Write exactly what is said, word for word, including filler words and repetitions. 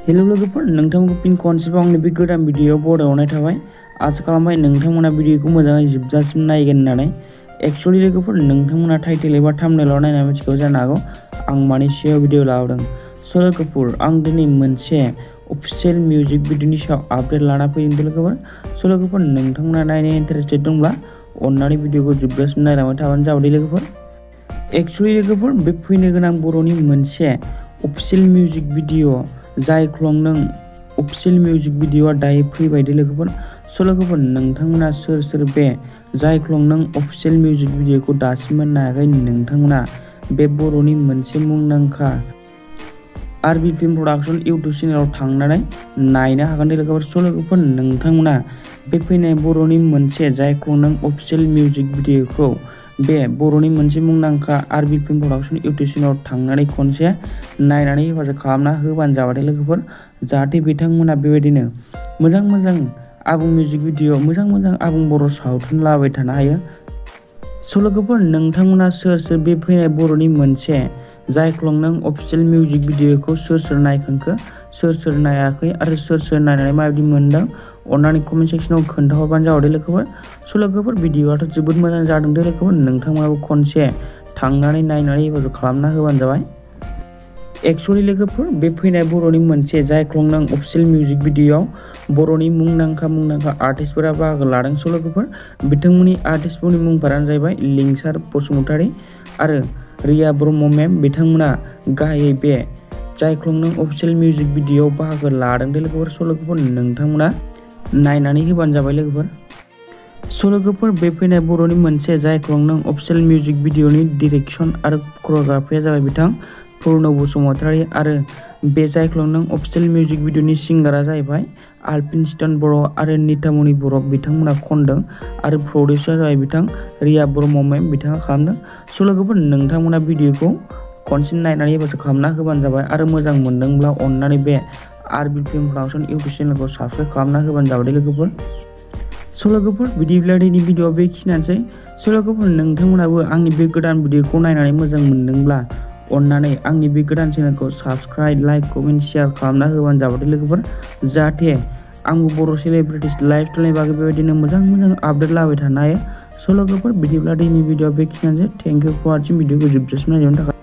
hello लोगोफोर नोंथांमोनखौ फिन खनसेबाव आंनि बे गोदान भिडिअ बरायनाय थाबाय आसा खालामबाय नोंथांमोना भिडिअखौ मोजाङै जोबजासिम नायगोन होननानै एक्चुअली लोगोफोर नोंथांमोना टाइटेल एबा थाम्बनेलाव नायना मिथिगौ जानो हागौ आं मानि सायाव भिडिअ लाबोदों स' लोगोफोर आं दिनै मोनसे अफिशियेल मिउजिक भिडिअनि सायाव आपडेट लाना फैदों लोगोफोर स' लोगोफोर नोंथांमोना नायनो इन्टारेस्टेड दंब्ला अन्नानै भिडिअखौ जोबजासिम नायलांबाय थाबानो जाबाय लोगोफोर एक्चुअली लोगोफोर बे फैनो गोनां बर'नि मोनसे अफिशियेल मिउजिक भिडिअ जायख्लं नों अफिशियेल मिउजिक भिडिअआ दायो फैबायदि लोगोफोर स' लोगोफोर नोंथांमोना सोर सोर बे जायख्लं नों अफिशियेल मिउजिक भिडिअखौ दासिमबो नायाखै नोंथांमोना बे बर'नि मोनसे मुंदांखा आरबि फिल्म प्रडाक्शन इउटुब चेनेलाव थांनानै नायनो हागोन लोगोफोर स' लोगोफोर नोंथांमोना बे फैनाय बर'नि मोनसे जायख्लं नों अफिशियेल मिउजिक भिडिअखौ बे बर'नि मोनसे मुंदांखा आरबि फिल्म प्रडाक्शन इउटुब चेनेलाव थांनानै खनसे नायनानै हेफाजाब खालामना होबानो जाबाय लोगोफोर जाहाथे बिथांमोना बेबायदिनो मोजां मोजां आबुं मिउजिक भिडिअ मोजां मोजां आबुं बर' सावथुन लाबाय थानो हायो स' लोगोफोर नोंथांमोना सोर सोर बे फैनाय बर'नि मोनसे जायख्लं नों अफिशियेल मिउजिक भिडिअखौ सोर सोर नायखांखो सोर सोर नायाखै आरो सोर सोर नायनानै माबायदि मोनदों अन्नानै कमेन्ट सेक्सनाव खोन्थाहरबानो जाबाय लोगोफोर स' लोगोफोर भिडिअआथ' जोबोद मोजां जादों लोगोफोर नोंथांमोनाबो खनसे थांनानै नायनानै हेफाजाब खालामना होबानो जाबाय एक्चुअली लोगोफोर बे फैनाय बर'नि मोनसे जायख्लं नों अफिशियेल मिउजिक भिडिअआव बर'नि मुंदांखा मुंदांखा आर्टिस्टफोरा बाहागो लादों स' लोगोफोर बिथांमोननि आर्टिस्टफोरनि मुंफोरानो जाहैबाय लिंसार बसुमतारी आरो रिया ब्रह्म मेम बिथांमोना गाहायै बे जायख्लं नों अफिशियेल मिउजिक भिडिअआव बाहागो लादों लोगोफोर स' लोगोफोर नोंथांमोना नायनानै होबानो जाबाय लोगोफोर स' लोगोफोर बे फैनाय बर'नि मोनसे जायख्लं नों अफिशियेल मिउजिक भिडिअनि डिरेक्सन आरो करिय'ग्राफिया जाबाय बिथां पुर्न बसुमतारी आरो बे जायख्लं नों अफिशियेल मिउजिक भिडिअनि सिंगारा जाहैबाय आल्फिनस्टन बर' आरो नितामनि बर' बिथांमोना खनदों आरो प्रडिउसार जाबाय बिथां रिया ब्रह्म मेम बिथाङा खालामदों स' लोगोफोर नोंथांमोना भिडिअखौ खनसे नायनानै हेफाजाब खालामना होबानो जाबाय आरो मोजां मोनदोंब्ला अन्नानै बे आरबि फिल्म प्रडाक्शन इउटुब चेनेलखौ साबस्क्राइब खालामना होबानो जाबाय लोगोफोर स' लोगोफोर बिदिब्ला दिनै भिडिअआ बेखिनियानोसै स' लोगोफोर नोंथांमोनाबो आंनि बे गोदान भिडिअखौ नायनानै मोजां मोनदोंब्ला अन्नानै आंनि बे गोदान चेनेलखौ साबस्क्राइब लाइक कमेन्ट शेयार खालामना होबानो जाबाय लोगोफोर जाहाथे आंबो बर' सेलिब्रिटिस लाइफ स्टाइलनि बागै बेबायदिनो मोजां मोजां आपडेट लाबाय थानो हायो स' लोगोफोर बिदिब्ला दिनै भिडिअआ बेखिनियानोसै थेंक इउ फर वाचिं भिडिअखौ जोबजासिम नायनायनि थाखाय